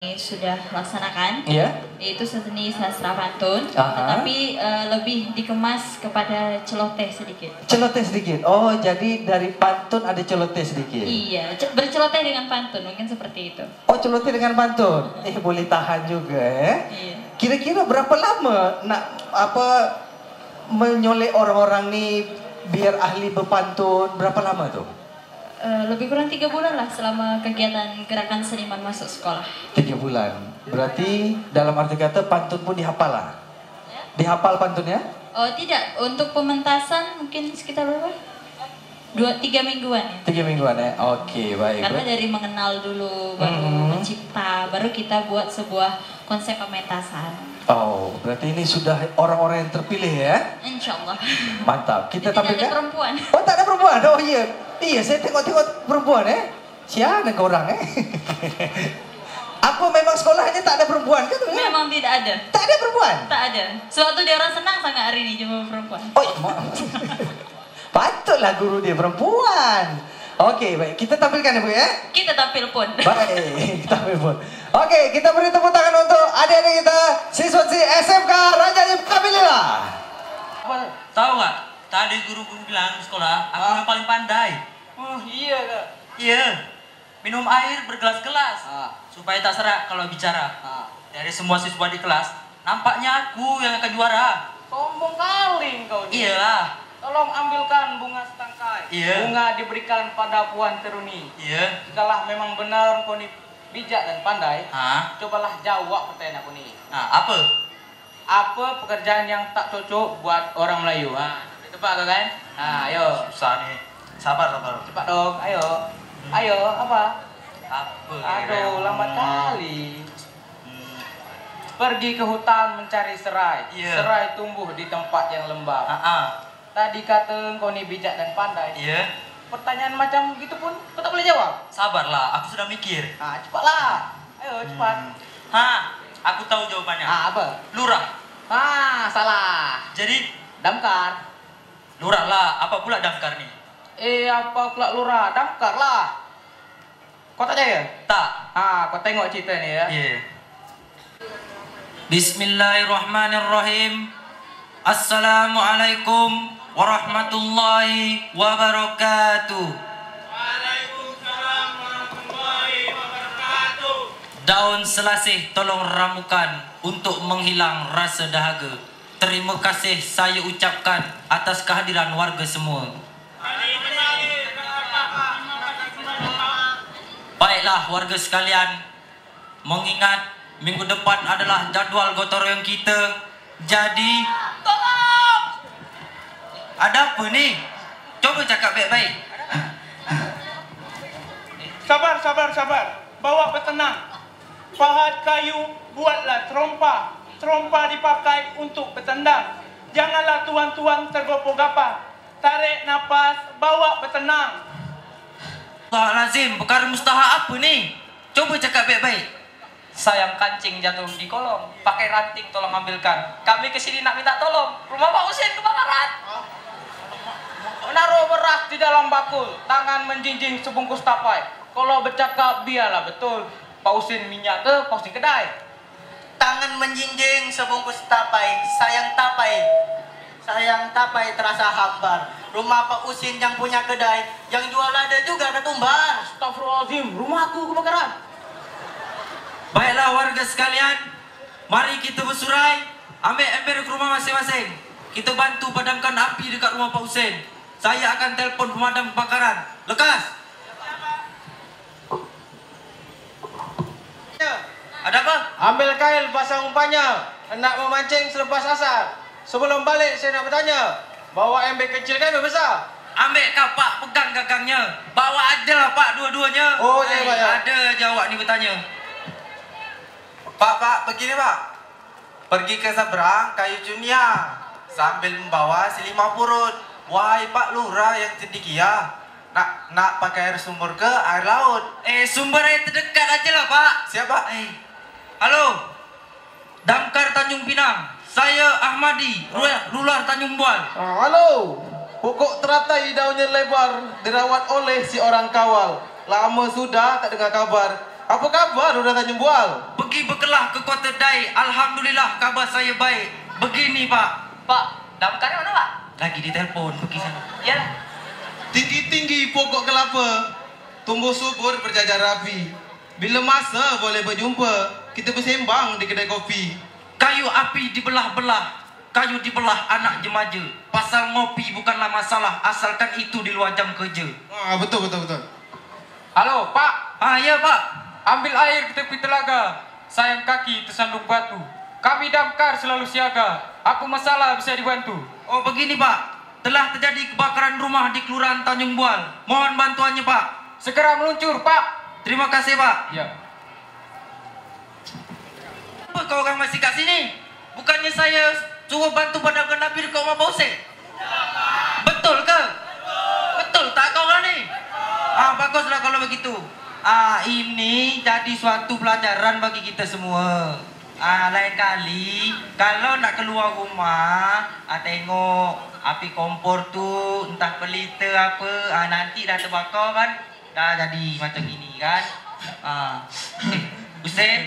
sudah laksanakan, yaitu seni sastra pantun, tetapi lebih dikemas kepada celoteh sedikit. Celoteh sedikit. Oh, jadi dari pantun ada celoteh sedikit. Iya, berceloteh dengan pantun, mungkin seperti itu. Oh, celoteh dengan pantun. Boleh tahan juga Iya. Kira-kira berapa lama nak menyolek orang-orang nih biar ahli berpantun? Berapa lama tuh? Lebih kurang 3 bulan lah selama kegiatan gerakan seniman masuk sekolah. 3 bulan. Berarti dalam arti kata pantun pun dihafal lah? Dihafal pantunnya? Oh tidak, untuk pementasan mungkin sekitar berapa? 2-3 mingguan ya. 3 mingguan ya? Oke, baik. Karena dari mengenal dulu, baru mencipta, baru kita buat sebuah konsep pementasan. Oh, berarti ini sudah orang-orang yang terpilih ya? Insya Allah. Mantap. Kita tampilkan. Tidak ada perempuan. Oh, tak ada perempuan? Oh iya. Iya, saya tengok-tengok perempuan Siapa orang Apa memang sekolahnya tak ada perempuan kan? Memang tidak ada. Tak ada perempuan? Tak ada. Suatu dia orang senang sangat hari ini jumpa perempuan. Oh iya, patutlah guru dia perempuan. Oke, baik. Kita tampilkan ya Bu ya? Kita tampil pun. Baik, kita tampil pun. Oke, kita beri tepuk tangan untuk adik-adik kita, siswa-siswi SMK Raja Alhamdulillah. Tahu nggak? Tadi guru-guru bilang di sekolah, aku yang paling pandai. Oh iya Kak. Iya. Minum air bergelas-gelas supaya tak serak kalau bicara. Dari semua siswa di kelas, nampaknya aku yang akan juara. Sombong kali kau nih. Iyalah. Tolong ambilkan bunga setangkai. Iya. Bunga diberikan pada Puan Teruni. Iya. Jikalau memang benar kau ini bijak dan pandai, cobalah jawab pertanyaan aku nih. Apa? Apa pekerjaan yang tak cocok buat orang Melayu? Tepat kan? Ayo. Susah nih. Sabar. Cepat dong, ayo. Ayo, apa? Apa? Aduh, lambat kali. Pergi ke hutan mencari serai. Iya. Serai tumbuh di tempat yang lembab. Tadi kata kau ni bijak dan pandai. Iya. Pertanyaan macam gitu pun kau tak boleh jawab. Sabarlah, aku sudah mikir. Cepatlah. Ayo, cepat. Aku tahu jawabannya. Apa? Lurah. Salah. Jadi Damkar. lurah lah. Apa pula damkar nih? Apa pula lurah? Damkar lah. Kau tak percaya? Tak. Kau tengok cerita ni ya. Iya. Bismillahirrahmanirrahim. Assalamualaikum warahmatullahi wabarakatuh. Waalaikumsalam warahmatullahi wabarakatuh. Daun selasih tolong ramukan untuk menghilang rasa dahaga. Terima kasih saya ucapkan atas kehadiran warga semua. Baiklah warga sekalian, mengingat minggu depan adalah jadual gotong royong kita. Jadi, tolong! Ada apa nih? Coba cakap baik-baik. Sabar. Bawa bertenang. Pahat kayu, buatlah trompa. Trompa dipakai untuk bertendang. Janganlah tuan-tuan tergopoh-gapah. Tarik nafas, bawa bertenang. Astagfirullahalazim, perkara mustahak apa nih? Coba cakap baik-baik. Sayang kancing jatuh di kolong. Pakai ranting tolong ambilkan. Kami kesini nak minta tolong. Rumah Pak Husin kebakaran. Menaruh beras di dalam bakul. Tangan menjinjing sebungkus tapai. Kalau bercakap biarlah betul. Pak Husin minyak ke Pak Husin kedai. Tangan menjinjing sebungkus tapai. Sayang tapai terasa hambar. Rumah Pak Husin yang punya kedai, yang jual ada juga ketumbar. Astagfirullahaladzim, rumahku kebakaran. Baiklah warga sekalian, mari kita bersurai, ambil ember ke rumah masing-masing. Kita bantu padamkan api dekat rumah Pak Husin. Saya akan telpon pemadam kebakaran. Lekas. Ada apa? Ambil kail pasang umpannya. Hendak memancing selepas asar. Sebelum balik saya nak bertanya, bawa ember kecil kan ember besar? Ambil kau Pak, pegang gagangnya. Bawa aja lah Pak dua-duanya. Oh ya Pak ya. Ada aja awak ni bertanya. Pak, begini Pak. Pergi ke seberang kayu Junia sambil membawa selimut purut. Wahai Pak Lurah yang cendekia, nak pakai air sumur ke air laut? Sumber air terdekat aja lah Pak. Siapa? Halo, Damkar Tanjung Pinang. Saya Ahmadi, Lular Tanjung Bual. Halo, pokok teratai daunnya lebar dirawat oleh si orang kawal. Lama sudah tak dengar kabar. Apa kabar udah Tanjung Bual? Pergi berkelah ke Kota Dai. Alhamdulillah kabar saya baik. Begini Pak. Pak, damkarnya mana Pak? Lagi di telpon, pergi sana. Iyalah. Tinggi-tinggi pokok kelapa, tumbuh subur berjajar rapi. Bila masa boleh berjumpa, kita bersembang di kedai kopi. Kayu api dibelah-belah, kayu dibelah anak jemaja. Pasal ngopi bukanlah masalah, asalkan itu di luar jam kerja. Betul. Halo, Pak. Ya Pak. Ambil air di tepi telaga. Sayang kaki tersandung batu. Kami damkar selalu siaga. Apa masalah bisa dibantu? Oh begini Pak, telah terjadi kebakaran rumah di Kelurahan Tanjung Bual. Mohon bantuannya Pak. Segera meluncur, Pak. Terima kasih Pak. Ya. Apa kau orang masih kat sini? Bukannya saya suruh bantu padamkan api di rumah Bosek? Betul ke? Betul tak kau orang ni? Baguslah kalau begitu. Ini jadi suatu pelajaran bagi kita semua. Lain kali kalau nak keluar rumah, tengok api kompor tu entah pelita apa, nanti dah terbakar kan, dah jadi macam ini kan. Hussein,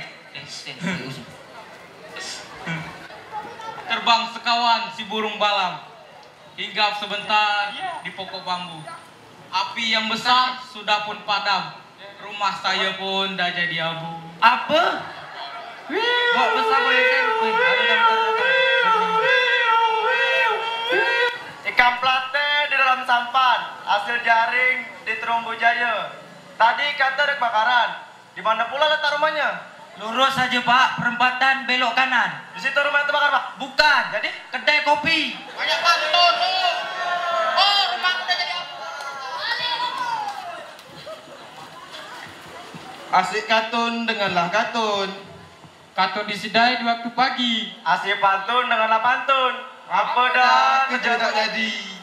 Terbang sekawan si burung balam, hinggap sebentar di pokok bambu. Api yang besar sudah pun padam, rumah saya pun dah jadi abu. Apa? Buat besar boleh kan? Ikan plate di dalam sampan, hasil jaring di Terumbu Jaya. Tadi kata ada kebakaran. Di mana pula letak rumahnya? Lurus saja Pak, perempatan belok kanan. Di situ rumah yang terbakar Pak. Bukan, jadi kedai kopi. Banyak pantun. Oh, rumahku udah jadi apa? Asik katun, dengarlah katun. Katun disedai di waktu pagi. Asik pantun denganlah pantun. Apa dah kerja tak jadi?